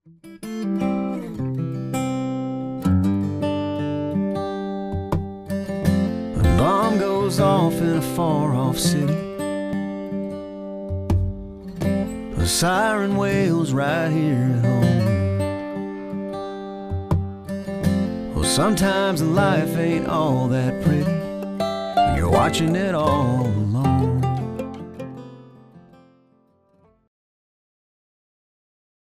Alarm goes off in a far-off city. A siren wails right here at home. Well, sometimes life ain't all that pretty when you're watching it all alone.